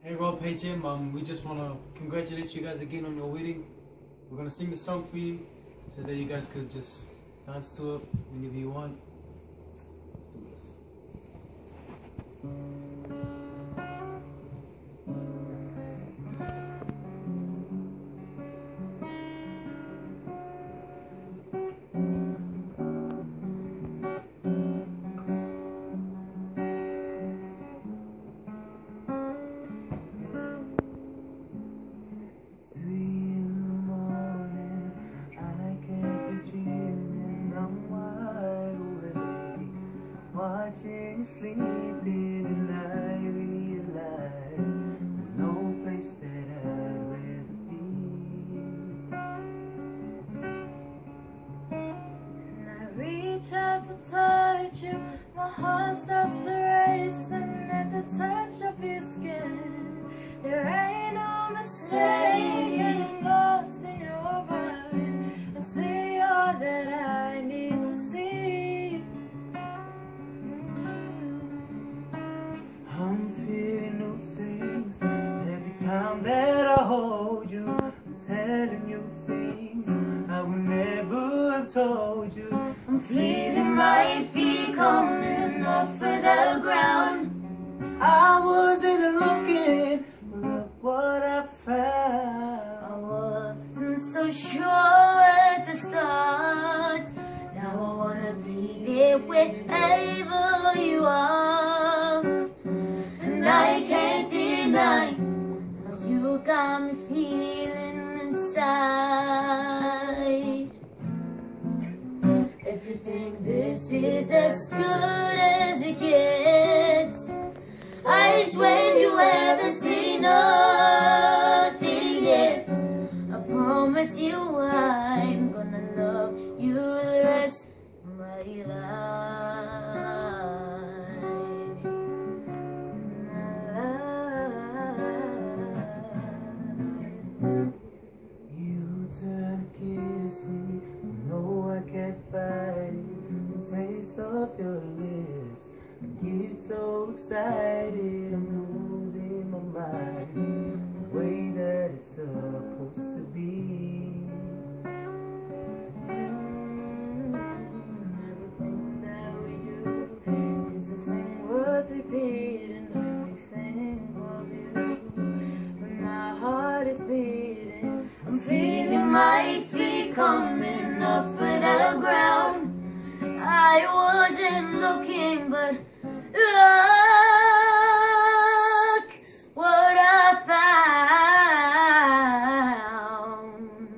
Hey Rob, hey Jim, we just want to congratulate you guys again on your wedding. We're going to sing the song for you so that you guys could just dance to it whenever you want. Let's do this. Watching you sleeping, and I realize there's no place that I'd rather be. And I reach out to touch you, my heart starts to race, and at the touch of your skin, there ain't no mistake. Getting lost in your eyes, I see all that I need to see. I'm feeling new things every time that I hold you. I'm telling you things I would never have told you. I'm feeling my feet coming off of the ground. I wasn't looking, but look what I found. I wasn't so sure at the start. Now I wanna be there wherever you are. And I can't deny how you got me feeling inside. If you think this is as good as it gets, I swear you haven't seen nothing yet. I promise you I'm gonna love you the rest of my life. You turn to kiss me, you know I can't fight it. The taste of your lips, I get so excited. I'm losing my mind, the way that it's supposed to be. Everything that we do is a thing worth repeating. Everything of you, when my heart is beating, I'm feeling my feet coming off of the ground. I wasn't looking, but look what I found.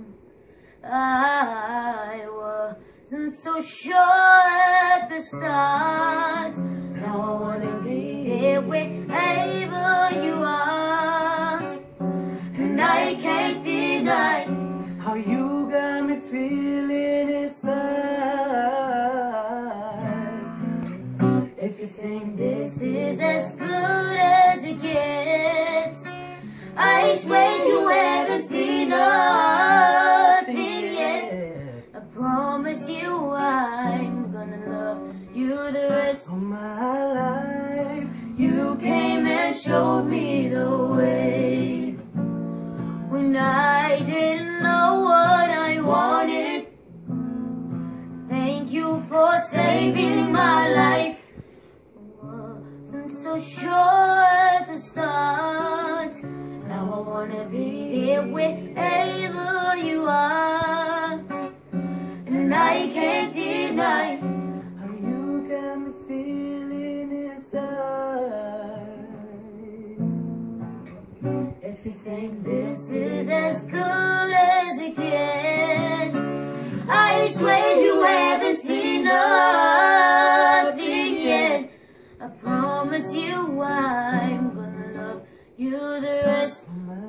I wasn't so sure at the start. Now I wanna be here wherever you are. And I can't deny how you got me feeling inside. if you think this is as good as it gets. I swear you haven't seen nothing yet. I promise you I'm gonna love you the rest of my life. You came and showed me the way when I didn't know what I wanted. Thank you for saving my life. I wasn't so sure at the start. Now I wanna be here wherever you are. And I can't deny how you got me feeling inside. if you think this is as good as it gets. I swear you haven't seen nothing yet. I promise you I'm gonna love you the rest of my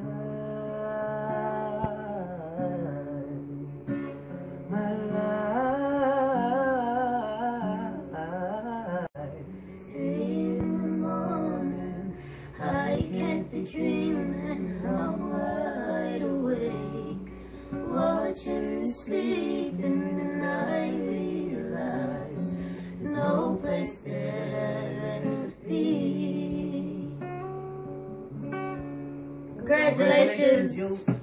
life. My life. 3 in the morning, I can't be dreaming. I'm wide awake, watching you sleeping, and I realize there's no place that I'd rather be. Congratulations.